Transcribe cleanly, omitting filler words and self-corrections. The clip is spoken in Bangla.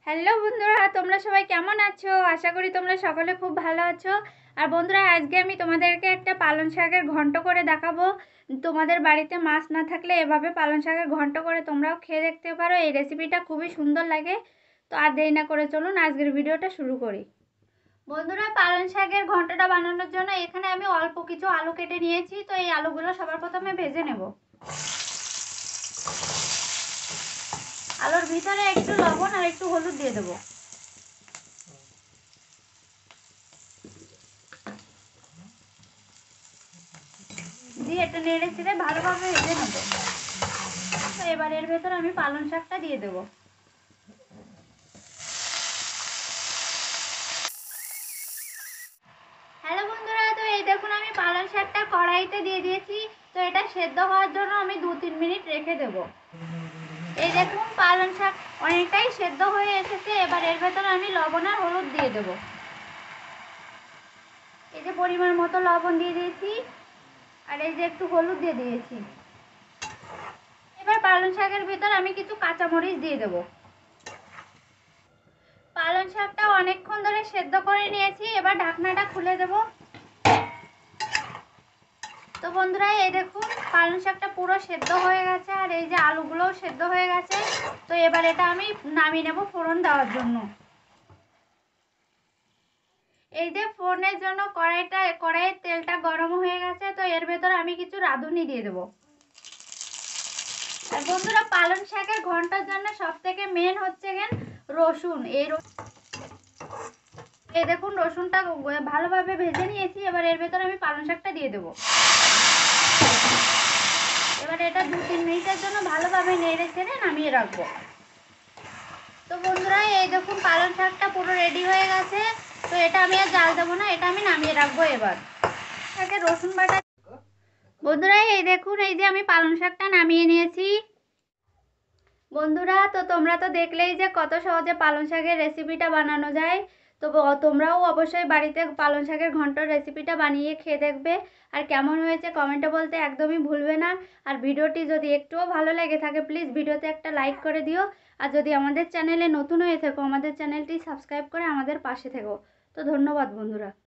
হ্যালো বন্ধুরা, তোমরা সবাই কেমন আছো? আশা করি তোমরা সকলে খুব ভালো আছো। আর বন্ধুরা, আজকে আমি তোমাদেরকে একটা পালং শাকের ঘন্ট করে দেখাবো। তোমাদের বাড়িতে মাছ না থাকলে এভাবে পালং শাকের ঘন্ট করে তোমরাও খেয়ে দেখতে পারো। এই রেসিপিটা খুবই সুন্দর লাগে। তো আর দেরি না করে চলুন আজকের ভিডিওটা শুরু করি। বন্ধুরা, পালং শাকের ঘন্টটা বানানোর জন্য এখানে আমি অল্প কিছু আলু কেটে নিয়েছি। তো এই আলুগুলো সবার প্রথমে ভেজে নেব। আলুর ভিতরে একটু লবণ আর একটু হলুদ দিয়ে দেবো। দিয়ে এটা নেড়ে চেড়ে ভালোভাবে ভেজে নেব। তো এবার এর ভেতরে আমি পালং শাকটা দিয়ে দেবো। হ্যালো বন্ধুরা, তো এই দেখুন আমি পালং শাকটা কড়াইতে দিয়ে দিয়েছি। তো এটা সেদ্ধ হওয়ার জন্য আমি 2-3 মিনিট রেখে দেব। এই দেখুন পালং শাক অনেকটাই সেদ্ধ হয়ে এসেছে। এবার এর ভেতরে আমি লবণ আর হলুদ দিয়ে দেবো। এই যে পরিমাণ মতো লবণ দিয়ে দিয়েছি, আর এই যে একটু হলুদ দিয়ে দিয়েছি। এবার পালং শাকের ভিতর আমি কিছু কাঁচামরিচ দিয়ে দেবো। পালং শাকটা অনেকক্ষণ ধরে সেদ্ধ করে নিয়েছি। এবার ঢাকনাটা খুলে দেব। তো বন্ধুরা, এই দেখুন পালং শাকটা পুরো সেদ্ধ হয়ে গেছে, আর এই যে আলুগুলোও সেদ্ধ হয়ে গেছে। তো এবার এটা আমি নামিয়ে নেব ফোড়ন দেওয়ার জন্য। এই যে ফোড়নের জন্য কড়াইয়ের তেলটা গরম হয়ে গেছে। তো এর ভেতরে আমি কিছু রাঁধুনি দিয়ে দেবো। আর বন্ধুরা, পালং শাকের ঘন্টার জন্য সব থেকে মেন হচ্ছে রসুন। এই দেখুন রসুনটা ভালোভাবে ভেজে নিয়েছি। এবার এর ভেতরে আমি পালং শাকটা দিয়ে দেবো। এবার এটা 2-3 মিনিটের জন্য ভালোভাবে নেড়ে চেড়ে নামিয়ে রাখবো। তো বন্ধুরা, এই দেখুন পালং শাকটা পুরো রেডি হয়ে গেছে। তো এটা আমি আর জাল দেবো না, এটা আমি নামিয়ে রাখবো। এবার রসুন বাটা। বন্ধুরা, এই দেখুন এই যে আমি পালং শাকটা নামিয়ে নিয়েছি। বন্ধুরা, তো তোমরা তো দেখলেই যে কত সহজে পালং শাকের রেসিপিটা বানানো যায়। তো তোমরাও অবশ্যই বাড়িতে পালং শাকের ঘন্টর রেসিপিটা বানিয়ে খেয়ে দেখবে। আর কেমন হয়েছে কমেন্টে বলতে একদমই ভুলবে না। আর ভিডিওটি যদি একটুও ভালো লেগে থাকে প্লিজ ভিডিওতে একটা লাইক করে দিও। আর যদি আমাদের চ্যানেলে নতুন হয়ে থাকো আমাদের চ্যানেলটি সাবস্ক্রাইব করে আমাদের পাশে থেকো। তো ধন্যবাদ বন্ধুরা।